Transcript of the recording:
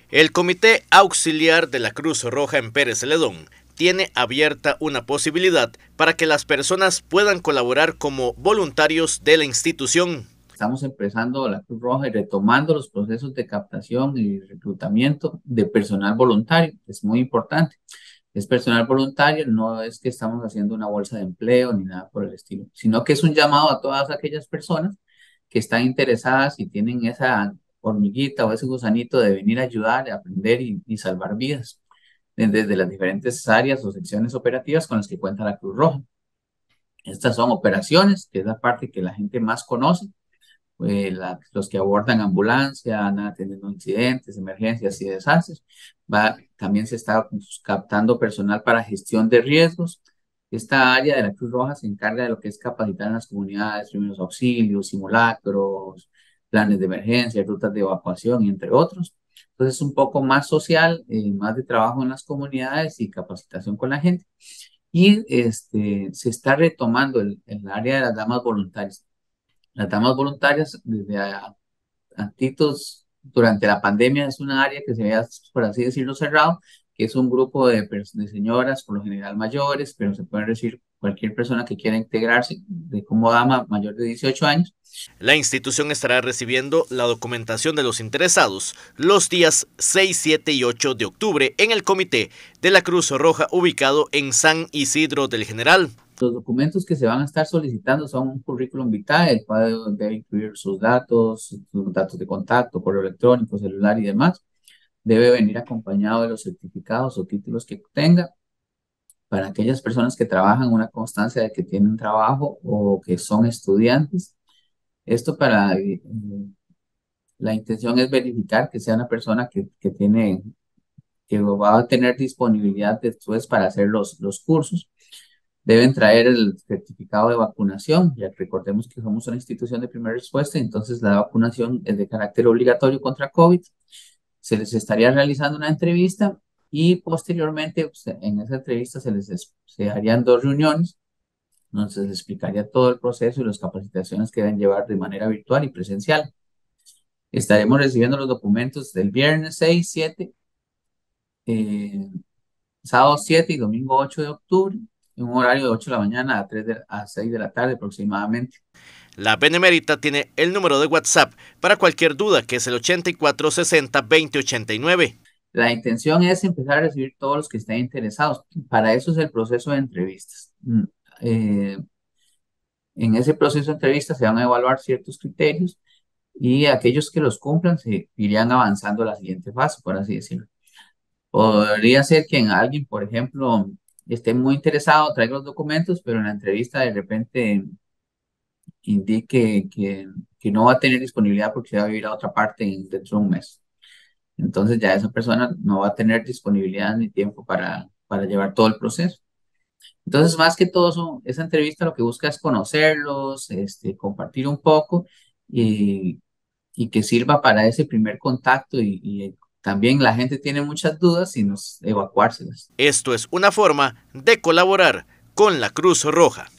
El Comité Auxiliar de la Cruz Roja en Pérez Celedón tiene abierta una posibilidad para que las personas puedan colaborar como voluntarios de la institución. Estamos empezando la Cruz Roja y retomando los procesos de captación y reclutamiento de personal voluntario. Es muy importante. Es personal voluntario, no es que estamos haciendo una bolsa de empleo ni nada por el estilo, sino que es un llamado a todas aquellas personas que están interesadas y tienen esa hormiguita o ese gusanito de venir a ayudar, a aprender y salvar vidas desde las diferentes áreas o secciones operativas con las que cuenta la Cruz Roja. Estas son operaciones, que es la parte que la gente más conoce, los que abordan ambulancia, andan atendiendo incidentes, emergencias y desastres. También se está captando personal para gestión de riesgos. Esta área de la Cruz Roja se encarga de lo que es capacitar en las comunidades, primeros auxilios, simulacros, planes de emergencia, rutas de evacuación, entre otros. Entonces es un poco más social, más de trabajo en las comunidades y capacitación con la gente. Y se está retomando el área de las damas voluntarias. Las damas voluntarias, desde antitos, durante la pandemia, es una área que se veía, por así decirlo, cerrado, que es un grupo de señoras, por lo general mayores, pero se pueden decir cualquier persona que quiera integrarse de como dama mayor de 18 años. La institución estará recibiendo la documentación de los interesados los días 6, 7 y 8 de octubre en el Comité de la Cruz Roja ubicado en San Isidro del General. Los documentos que se van a estar solicitando son un currículum vitae, el cual debe incluir sus datos de contacto, correo electrónico, celular y demás. Debe venir acompañado de los certificados o títulos que tenga para aquellas personas que trabajan, una constancia de que tienen trabajo o que son estudiantes. Esto la intención es verificar que sea una persona que va a tener disponibilidad después para hacer los cursos. Deben traer el certificado de vacunación, ya que recordemos que somos una institución de primera respuesta, entonces la vacunación es de carácter obligatorio contra COVID. Se les estaría realizando una entrevista y posteriormente pues, en esa entrevista se harían dos reuniones donde se les explicaría todo el proceso y las capacitaciones que deben llevar de manera virtual y presencial. Estaremos recibiendo los documentos del viernes 6, 7, eh, sábado 7 y domingo 8 de octubre, en un horario de 8 de la mañana a 6 de la tarde aproximadamente. La Benemérita tiene el número de WhatsApp para cualquier duda, que es el 8460-2089. La intención es empezar a recibir todos los que estén interesados. Para eso es el proceso de entrevistas. Eh, en ese proceso de entrevistas se van a evaluar ciertos criterios y aquellos que los cumplan se irían avanzando a la siguiente fase, por así decirlo. Podría ser que en alguien, por ejemplo, esté muy interesado, traiga los documentos, pero en la entrevista de repente indique que no va a tener disponibilidad porque se va a vivir a otra parte dentro de un mes. Entonces ya esa persona no va a tener disponibilidad ni tiempo para llevar todo el proceso. Entonces, más que todo, esa entrevista lo que busca es conocerlos, compartir un poco y, y que sirva para ese primer contacto y también la gente tiene muchas dudas y nos evacuárselas. Esto es una forma de colaborar con la Cruz Roja.